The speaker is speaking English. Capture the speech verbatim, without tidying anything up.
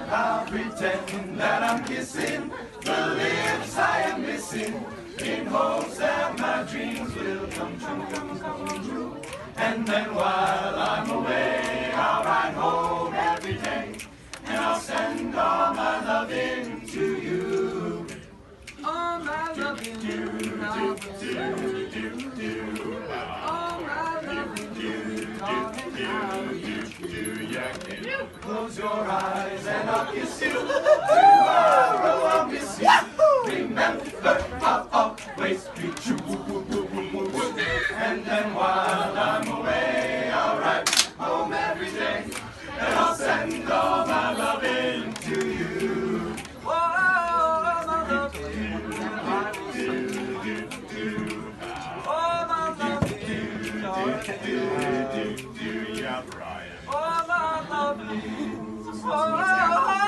I'll pretend that I'm kissing the lips I am missing, in hopes that my dreams will come true, come, come true. And then while I'm away, I'll ride home every day, and I'll send all my loving to you. All my loving, do, do, do, do, do. all my loving, do, darling, how you do, do, yeah. Close your eyes and I'll kiss you. Tomorrow I'll miss you. Remember, I'll always be true. And then while I'm away, I'll ride home every day, and I'll send all my loving to you. oh, all my loving, Do, do, do. all my loving, darling, Do, do, do, yeah, Brian. all my loving, oh,